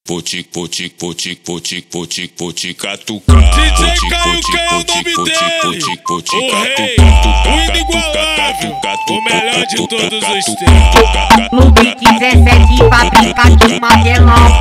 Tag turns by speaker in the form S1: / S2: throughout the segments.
S1: Poti catucar.
S2: DJ Caio, que é o nome dele. O rei, o inigualável, o melhor de todos os tempos.
S3: No Beat 17 fabrica de madelão.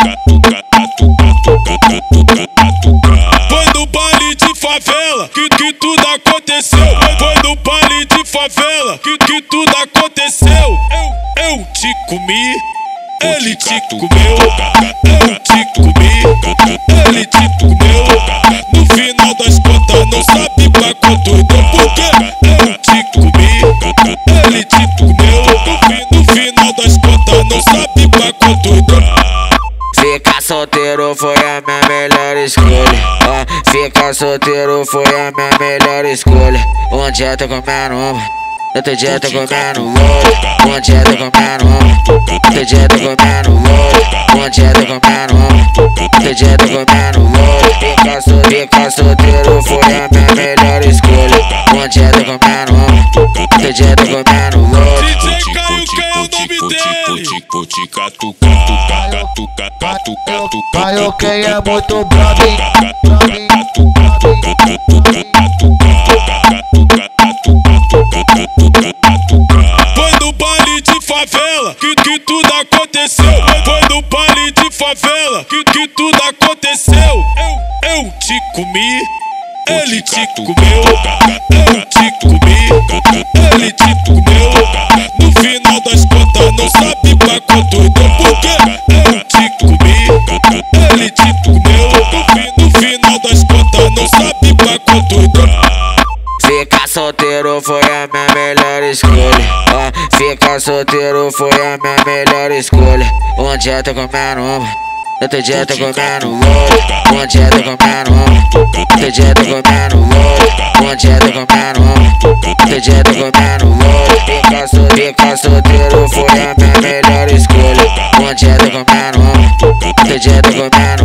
S2: Foi no baile de favela que tudo aconteceu. Foi no baile de favela que tudo aconteceu. Eu te comi, ele te comeu. Eu te comi, ele te comeu. No final das contas não sabe pra quanto deu. Porque eu te comi, ele te comeu. No final das contas não sabe pra quanto deu.
S4: Ficar solteiro foi a minha melhor escolha. Ficar solteiro foi a minha melhor escolha. Um dia tô comendo uma, outro dia tô comendo outra. Um dia tô comendo uma, outro dia tô comendo outra. Um dia tô comendo uma, outro dia tô comendo outra. Ficar solteiro foi a minha melhor escolha. Um dia tô comendo uma, outro dia tô comendo outra.
S2: DJ Caio, que é o nome dele.
S1: Poti
S5: Caio, quem é muito brabo, hein?
S2: Foi no baile de favela que tudo aconteceu. Foi no baile de favela que tudo aconteceu. Eu te comi, ele te comeu. Eu te comi, ele te comeu. No final das contas não sabe pra quanto deu. Porque eu te comi, ele te comeu. No final das contas não sabe pra quanto deu.
S4: Ficar solteiro foi a minha melhor escolha. Ficar solteiro foi a minha melhor escolha. Um dia tô comendo uma, outro dia tô comendo outra. Um dia tô comendo uma, outro dia tô comendo outra. Um dia tô comendo uma, outro dia tô comendo outra. Ficar solteiro foi a minha melhor escolha. Um dia tô comendo uma, outro dia tô comendo